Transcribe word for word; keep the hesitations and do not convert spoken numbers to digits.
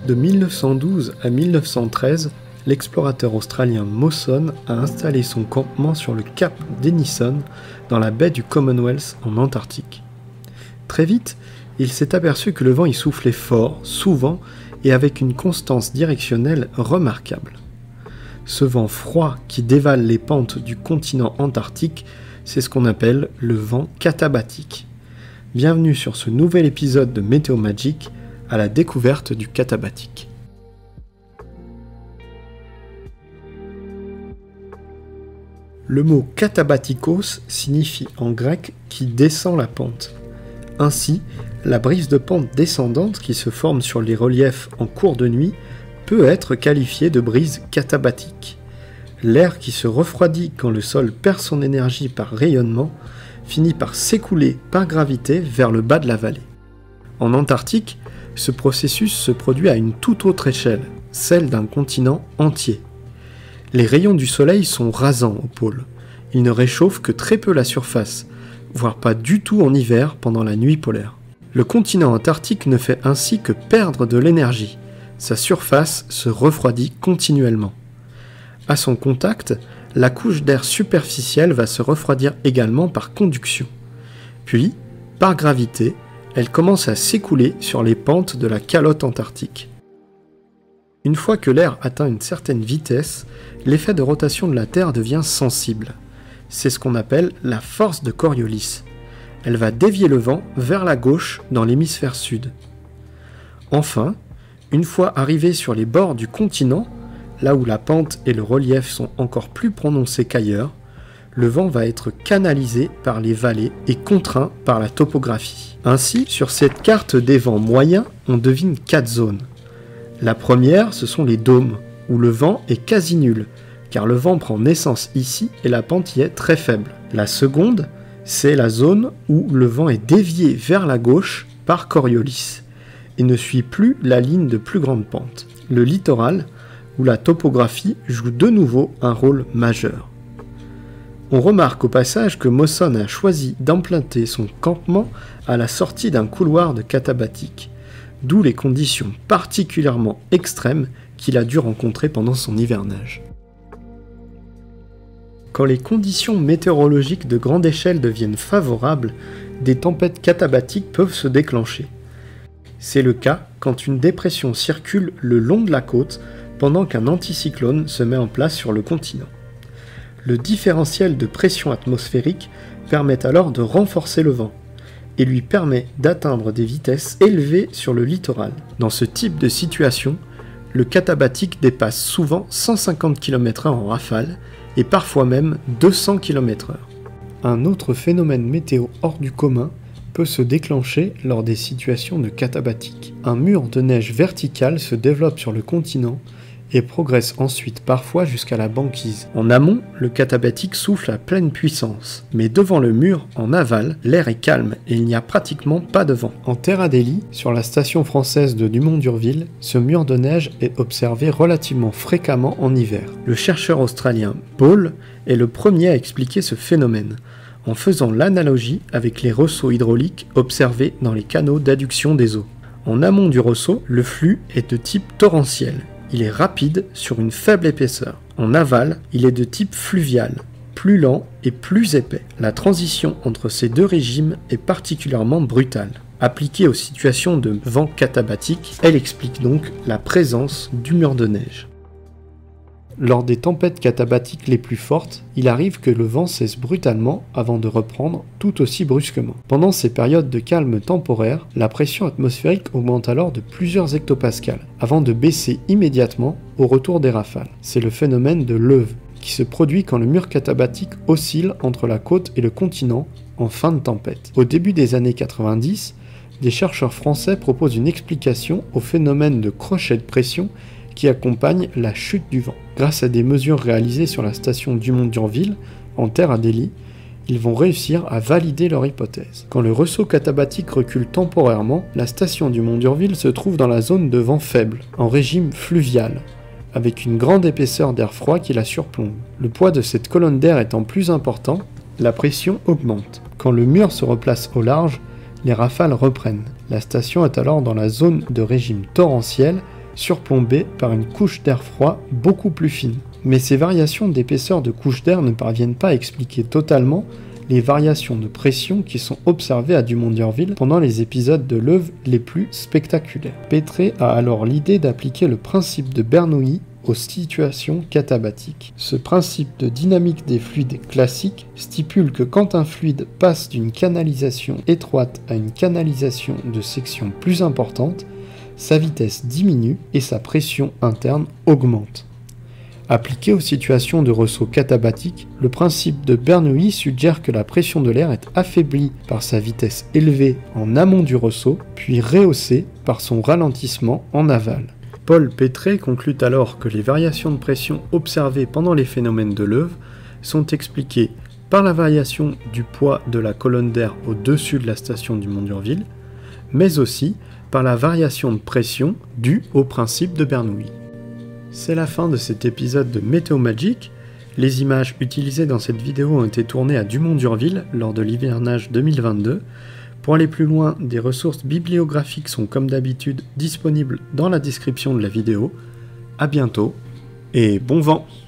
De mille neuf cent douze à mille neuf cent treize, l'explorateur australien Mawson a installé son campement sur le cap Denison dans la baie du Commonwealth en Antarctique. Très vite, il s'est aperçu que le vent y soufflait fort, souvent et avec une constance directionnelle remarquable. Ce vent froid qui dévale les pentes du continent antarctique, c'est ce qu'on appelle le vent katabatique. Bienvenue sur ce nouvel épisode de Météo Magique, à la découverte du katabatique. Le mot katabatikos signifie en grec qui descend la pente. Ainsi, la brise de pente descendante qui se forme sur les reliefs en cours de nuit peut être qualifiée de brise katabatique. L'air qui se refroidit quand le sol perd son énergie par rayonnement finit par s'écouler par gravité vers le bas de la vallée. En Antarctique, ce processus se produit à une toute autre échelle, celle d'un continent entier. Les rayons du soleil sont rasants au pôle. Ils ne réchauffent que très peu la surface, voire pas du tout en hiver pendant la nuit polaire. Le continent antarctique ne fait ainsi que perdre de l'énergie. Sa surface se refroidit continuellement. À son contact, la couche d'air superficielle va se refroidir également par conduction. Puis, par gravité, elle commence à s'écouler sur les pentes de la calotte antarctique. Une fois que l'air atteint une certaine vitesse, l'effet de rotation de la Terre devient sensible. C'est ce qu'on appelle la force de Coriolis. Elle va dévier le vent vers la gauche dans l'hémisphère sud. Enfin, une fois arrivé sur les bords du continent, là où la pente et le relief sont encore plus prononcés qu'ailleurs, le vent va être canalisé par les vallées et contraint par la topographie. Ainsi, sur cette carte des vents moyens, on devine quatre zones. La première, ce sont les dômes, où le vent est quasi nul, car le vent prend naissance ici et la pente y est très faible. La seconde, c'est la zone où le vent est dévié vers la gauche par Coriolis, et ne suit plus la ligne de plus grande pente. Le littoral, où la topographie joue de nouveau un rôle majeur. On remarque au passage que Mawson a choisi d'implanter son campement à la sortie d'un couloir de katabatique, d'où les conditions particulièrement extrêmes qu'il a dû rencontrer pendant son hivernage. Quand les conditions météorologiques de grande échelle deviennent favorables, des tempêtes katabatiques peuvent se déclencher. C'est le cas quand une dépression circule le long de la côte pendant qu'un anticyclone se met en place sur le continent. Le différentiel de pression atmosphérique permet alors de renforcer le vent et lui permet d'atteindre des vitesses élevées sur le littoral. Dans ce type de situation, le katabatique dépasse souvent cent cinquante kilomètres heure en rafale et parfois même deux cents kilomètres heure. Un autre phénomène météo hors du commun peut se déclencher lors des situations de katabatique. Un mur de neige verticale se développe sur le continent et progresse ensuite parfois jusqu'à la banquise. En amont, le katabatique souffle à pleine puissance, mais devant le mur, en aval, l'air est calme et il n'y a pratiquement pas de vent. En Terre Adélie, sur la station française de Dumont-d'Urville, ce mur de neige est observé relativement fréquemment en hiver. Le chercheur australien Ball est le premier à expliquer ce phénomène, en faisant l'analogie avec les ressauts hydrauliques observés dans les canaux d'adduction des eaux. En amont du ressaut, le flux est de type torrentiel. Il est rapide sur une faible épaisseur. En aval, il est de type fluvial, plus lent et plus épais. La transition entre ces deux régimes est particulièrement brutale. Appliquée aux situations de vent katabatique, elle explique donc la présence du mur de neige. Lors des tempêtes katabatiques les plus fortes, il arrive que le vent cesse brutalement avant de reprendre tout aussi brusquement. Pendant ces périodes de calme temporaire, la pression atmosphérique augmente alors de plusieurs hectopascales, avant de baisser immédiatement au retour des rafales. C'est le phénomène de Lööw, qui se produit quand le mur katabatique oscille entre la côte et le continent en fin de tempête. Au début des années quatre-vingt-dix, des chercheurs français proposent une explication au phénomène de crochet de pression qui accompagne la chute du vent. Grâce à des mesures réalisées sur la station Dumont-d'Urville, en Terre Adélie, ils vont réussir à valider leur hypothèse. Quand le ressaut katabatique recule temporairement, la station Dumont-d'Urville se trouve dans la zone de vent faible, en régime fluvial, avec une grande épaisseur d'air froid qui la surplombe. Le poids de cette colonne d'air étant plus important, la pression augmente. Quand le mur se replace au large, les rafales reprennent. La station est alors dans la zone de régime torrentiel surplombée par une couche d'air froid beaucoup plus fine. Mais ces variations d'épaisseur de couche d'air ne parviennent pas à expliquer totalement les variations de pression qui sont observées à Dumont d'Urville pendant les épisodes de l'œuvre les plus spectaculaires. Petret a alors l'idée d'appliquer le principe de Bernoulli aux situations catabatiques. Ce principe de dynamique des fluides classique stipule que quand un fluide passe d'une canalisation étroite à une canalisation de section plus importante, sa vitesse diminue et sa pression interne augmente. Appliqué aux situations de ressaut katabatique, le principe de Bernoulli suggère que la pression de l'air est affaiblie par sa vitesse élevée en amont du ressaut, puis rehaussée par son ralentissement en aval. Paul Petret conclut alors que les variations de pression observées pendant les phénomènes de Loewe sont expliquées par la variation du poids de la colonne d'air au-dessus de la station Dumont d'Urville, mais aussi par la variation de pression due au principe de Bernoulli. C'est la fin de cet épisode de Météo Magique. Les images utilisées dans cette vidéo ont été tournées à Dumont d'Urville lors de l'hivernage deux mille vingt-deux. Pour aller plus loin, des ressources bibliographiques sont comme d'habitude disponibles dans la description de la vidéo. A bientôt et bon vent!